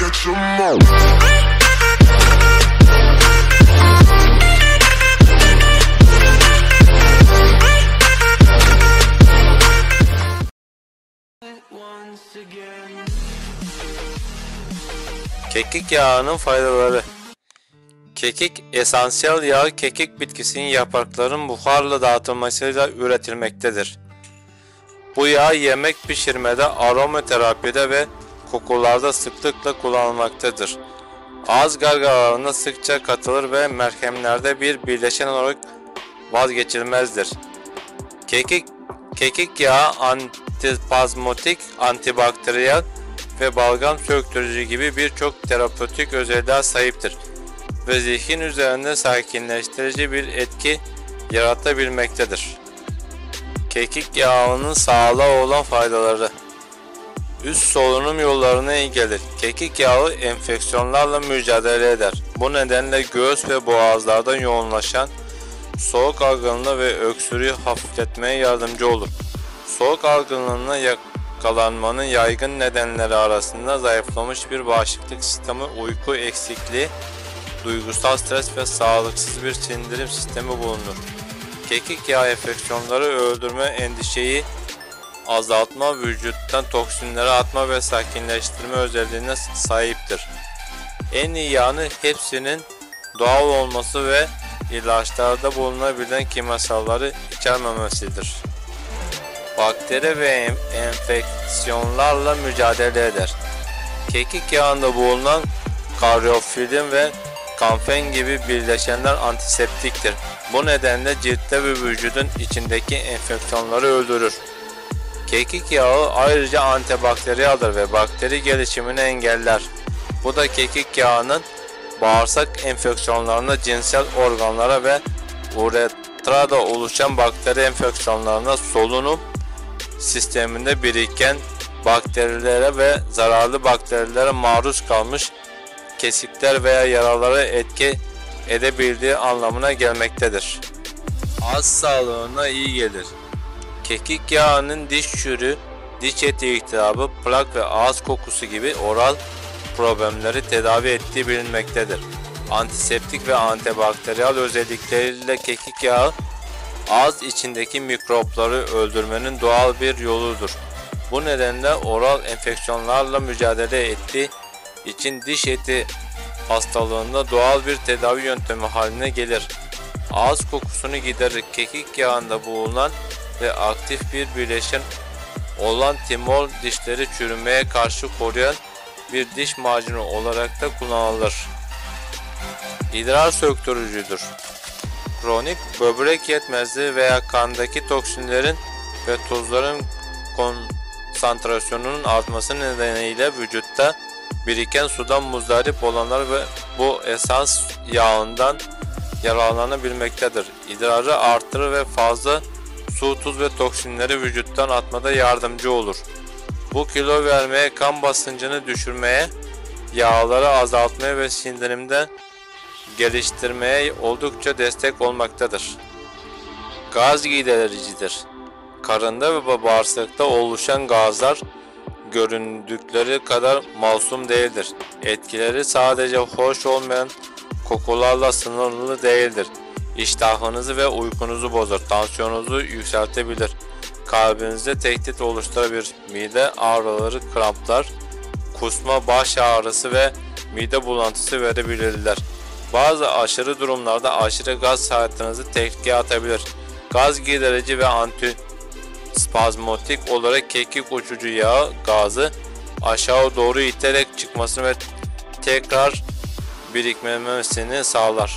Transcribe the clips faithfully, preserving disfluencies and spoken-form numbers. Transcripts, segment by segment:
catch 'em all. Kekik yağının faydaları. Kekik, esansiyel yağ kekik bitkisinin yapraklarının buharla dağıtılmasıyla üretilmektedir. Bu yağ yemek pişirmede, aromaterapide ve kokularda sıklıkla kullanılmaktadır. Ağız gargaralarına sıkça katılır ve merhemlerde bir bileşen olarak vazgeçilmezdir. Kekik, kekik yağı antispazmotik, antibakteriyel ve balgam söktürücü gibi birçok terapötik özelliğe sahiptir ve zihin üzerinde sakinleştirici bir etki yaratabilmektedir. Kekik yağının sağlığa olan faydaları. Üst solunum yollarına iyi gelir. Kekik yağı enfeksiyonlarla mücadele eder. Bu nedenle göğüs ve boğazlarda yoğunlaşan soğuk algınlığı ve öksürüğü hafifletmeye yardımcı olur. Soğuk algınlığına yakalanmanın yaygın nedenleri arasında zayıflamış bir bağışıklık sistemi, uyku eksikliği, duygusal stres ve sağlıksız bir sindirim sistemi bulunur. Kekik yağı enfeksiyonları öldürme, endişeyi azaltma, vücuttan toksinleri atma ve sakinleştirme özelliğine sahiptir. En iyi yanı hepsinin doğal olması ve ilaçlarda bulunabilen kimyasalları içermemesidir. Bakteri ve enfeksiyonlarla mücadele eder. Kekik yağında bulunan karyofilin ve kamfen gibi bileşenler antiseptiktir. Bu nedenle ciltte ve vücudun içindeki enfeksiyonları öldürür. Kekik yağı ayrıca antibakteriyeldir ve bakteri gelişimini engeller. Bu da kekik yağının bağırsak enfeksiyonlarına, cinsel organlara ve uretrada oluşan bakteri enfeksiyonlarına, solunum sisteminde biriken bakterilere ve zararlı bakterilere maruz kalmış kesikler veya yaralara etki edebildiği anlamına gelmektedir. Ağız sağlığına iyi gelir. Kekik yağının diş çürüğü, diş eti iltihabı, plak ve ağız kokusu gibi oral problemleri tedavi ettiği bilinmektedir. Antiseptik ve antibakteriyel özellikleriyle kekik yağı ağız içindeki mikropları öldürmenin doğal bir yoludur. Bu nedenle oral enfeksiyonlarla mücadele ettiği için diş eti hastalığında doğal bir tedavi yöntemi haline gelir. Ağız kokusunu giderir. Kekik yağında bulunan ve aktif bir bileşen olan timol dişleri çürümeye karşı koruyan bir diş macunu olarak da kullanılır. İdrar söktürücüdür. Kronik böbrek yetmezliği veya kandaki toksinlerin ve tuzların konsantrasyonunun artması nedeniyle vücutta biriken sudan muzdarip olanlar ve bu esans yağından yararlanabilmektedir. İdrarı artırır ve fazla su, tuz ve toksinleri vücuttan atmada yardımcı olur. Bu kilo vermeye, kan basıncını düşürmeye, yağları azaltmaya ve sindirimde geliştirmeye oldukça destek olmaktadır. Gaz gidericidir. Karında ve bağırsakta oluşan gazlar göründükleri kadar masum değildir. Etkileri sadece hoş olmayan kokularla sınırlı değildir. İştahınızı ve uykunuzu bozar, tansiyonunuzu yükseltebilir, kalbinizde tehdit oluşturabilir, mide ağrıları, kramplar, kusma, baş ağrısı ve mide bulantısı verebilirler. Bazı aşırı durumlarda aşırı gaz hayatınızı tehlikeye atabilir. Gaz giderici ve antispazmotik olarak kekik uçucu yağı gazı aşağı doğru iterek çıkmasını ve tekrar birikmemesini sağlar.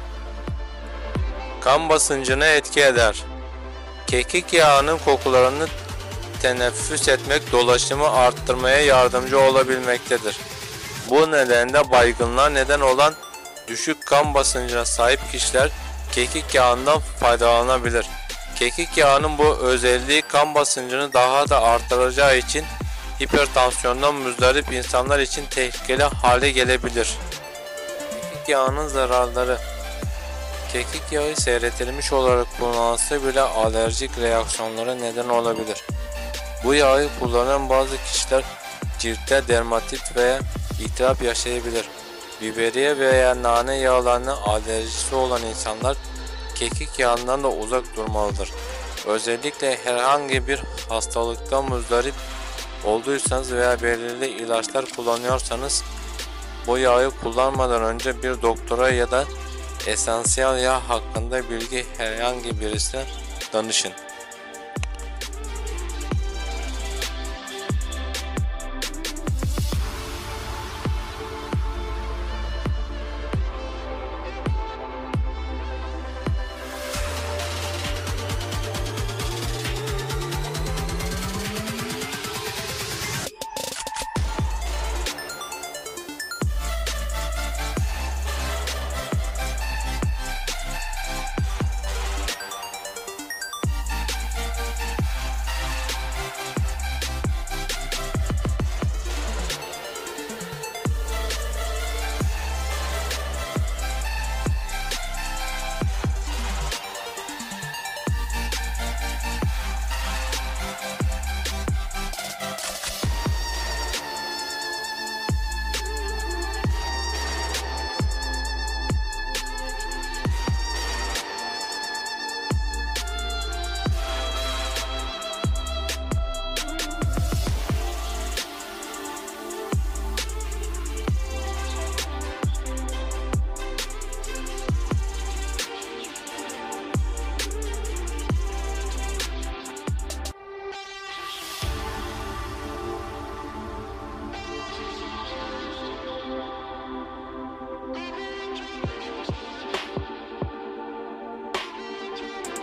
Kan basıncına etki eder. Kekik yağının kokularını teneffüs etmek, dolaşımı arttırmaya yardımcı olabilmektedir. Bu nedenle baygınlığa neden olan düşük kan basıncına sahip kişiler kekik yağından faydalanabilir. Kekik yağının bu özelliği kan basıncını daha da arttıracağı için hipertansiyondan müzdarip insanlar için tehlikeli hale gelebilir. Kekik yağının zararları. Kekik yağı seyretilmiş olarak kullanılsa bile alerjik reaksiyonlara neden olabilir. Bu yağı kullanan bazı kişiler ciltte dermatit veya iltihap yaşayabilir. Biberiye veya nane yağlarına alerjisi olan insanlar kekik yağından da uzak durmalıdır. Özellikle herhangi bir hastalıktan muzdarip olduysanız veya belirli ilaçlar kullanıyorsanız bu yağı kullanmadan önce bir doktora ya da esansiyel yağ hakkında bilgi herhangi birisine danışın.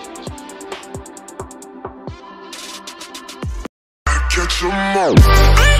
Catch 'em all.